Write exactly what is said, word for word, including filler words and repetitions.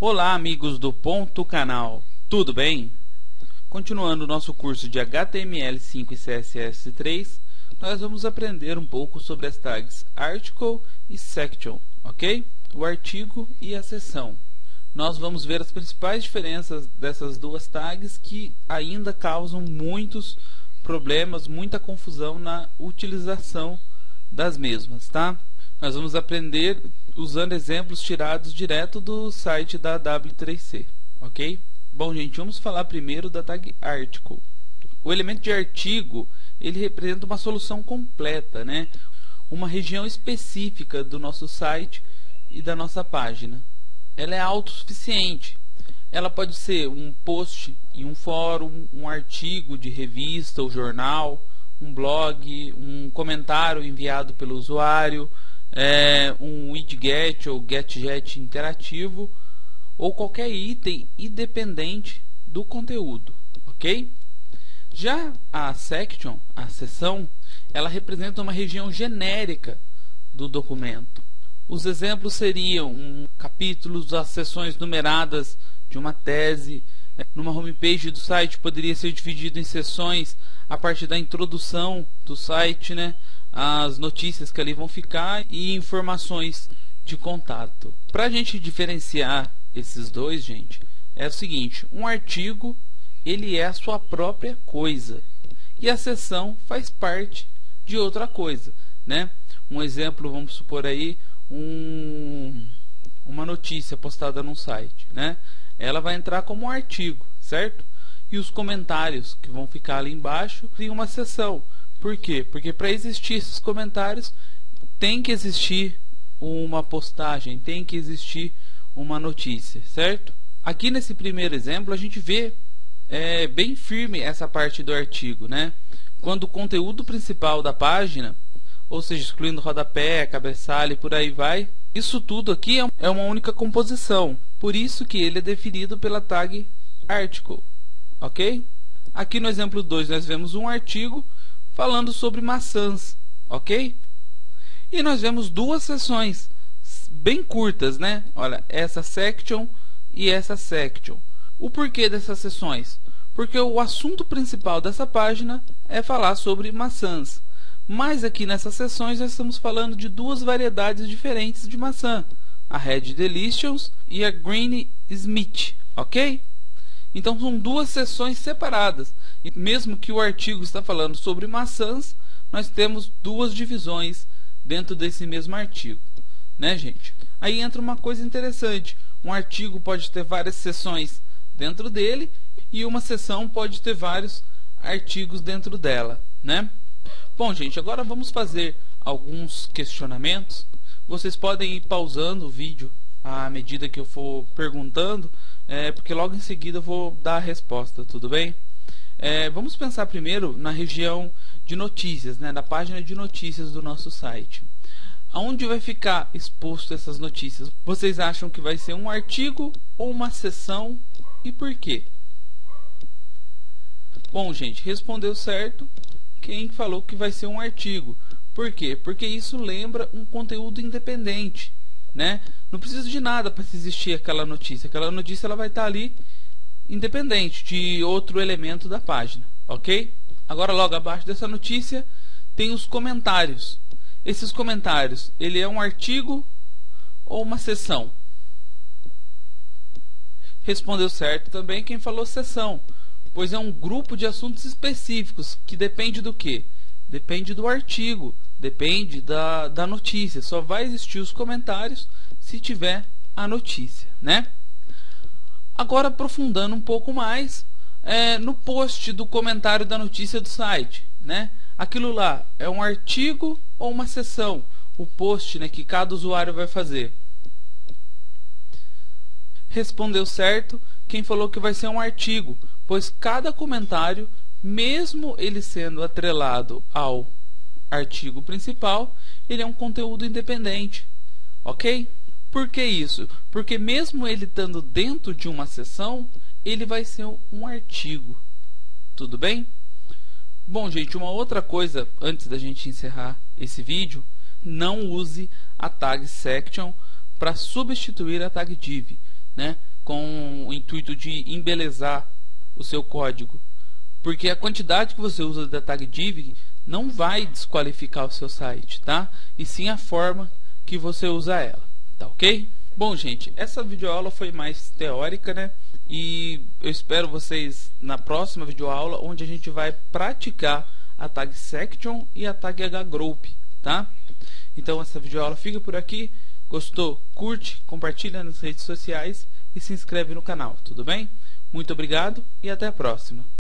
Olá, amigos do Ponto Canal, tudo bem? Continuando o nosso curso de H T M L cinco e C S S três, nós vamos aprender um pouco sobre as tags Article e Section, ok? O artigo e a seção. Nós vamos ver as principais diferenças dessas duas tags que ainda causam muitos problemas, muita confusão na utilização das mesmas, tá? Nós vamos aprender usando exemplos tirados direto do site da W três C, ok? Bom, gente, vamos falar primeiro da tag Article. O elemento de artigo, ele representa uma solução completa, né? Uma região específica do nosso site e da nossa página. Ela é autossuficiente. Ela pode ser um post em um fórum, um artigo de revista ou jornal, um blog, um comentário enviado pelo usuário, é, um widget ou getJet interativo, ou qualquer item independente do conteúdo, ok? Já a section, a seção, ela representa uma região genérica do documento. Os exemplos seriam um, capítulos, as seções numeradas de uma tese. Numa homepage do site poderia ser dividido em seções a partir da introdução do site, né? As notícias que ali vão ficar e informações de contato. Para a gente diferenciar esses dois, gente, é o seguinte: um artigo, ele é a sua própria coisa e a seção faz parte de outra coisa, né? Um exemplo, vamos supor aí um, uma notícia postada num site, né? Ela vai entrar como um artigo, certo? E os comentários que vão ficar ali embaixo tem uma seção. Por quê? Porque para existir esses comentários tem que existir uma postagem, tem que existir uma notícia, certo? Aqui nesse primeiro exemplo a gente vê é, bem firme essa parte do artigo, né? Quando o conteúdo principal da página, ou seja, excluindo rodapé, cabeçalho e por aí vai, isso tudo aqui é uma única composição. Por isso que ele é definido pela tag Article, ok? Aqui no exemplo dois nós vemos um artigo falando sobre maçãs, ok? E nós vemos duas seções bem curtas, né? Olha, essa section e essa section. O porquê dessas seções? Porque o assunto principal dessa página é falar sobre maçãs. Mas aqui nessas seções nós estamos falando de duas variedades diferentes de maçã, a Red Delicious e a Green Smith, ok? Então são duas seções separadas. E mesmo que o artigo está falando sobre maçãs, nós temos duas divisões dentro desse mesmo artigo, né, gente? Aí entra uma coisa interessante: um artigo pode ter várias seções dentro dele e uma seção pode ter vários artigos dentro dela, né? Bom, gente, agora vamos fazer alguns questionamentos. Vocês podem ir pausando o vídeo à medida que eu for perguntando, é, porque logo em seguida eu vou dar a resposta, tudo bem? É, vamos pensar primeiro na região de notícias, né, na página de notícias do nosso site. Aonde vai ficar exposto essas notícias? Vocês acham que vai ser um artigo ou uma seção e por quê? Bom, gente, respondeu certo quem falou que vai ser um artigo. Por quê? Porque isso lembra um conteúdo independente, né? Não precisa de nada para existir aquela notícia. Aquela notícia ela vai estar ali independente de outro elemento da página, ok? Agora, logo abaixo dessa notícia tem os comentários. Esses comentários, ele é um artigo ou uma seção? Respondeu certo também quem falou seção, pois é um grupo de assuntos específicos que depende do quê? Depende do artigo, depende da, da notícia. Só vai existir os comentários se tiver a notícia, né? Agora, aprofundando um pouco mais, é, no post do comentário da notícia do site, né? Aquilo lá é um artigo ou uma seção? O post, né, que cada usuário vai fazer. Respondeu certo quem falou que vai ser um artigo, pois cada comentário, mesmo ele sendo atrelado ao artigo principal, ele é um conteúdo independente, ok? Por que isso? Porque mesmo ele estando dentro de uma seção, ele vai ser um artigo, tudo bem? Bom, gente, uma outra coisa antes da gente encerrar esse vídeo: não use a tag section para substituir a tag div, né? com o intuito de embelezar o seu código, porque a quantidade que você usa da tag div não vai desqualificar o seu site, tá? E sim a forma que você usa ela, tá ok? Bom, gente, essa videoaula foi mais teórica, né? E eu espero vocês na próxima videoaula, onde a gente vai praticar a tag section e a tag hgroup, tá? Então essa videoaula fica por aqui. Gostou? Curte, compartilha nas redes sociais e se inscreve no canal, tudo bem? Muito obrigado e até a próxima.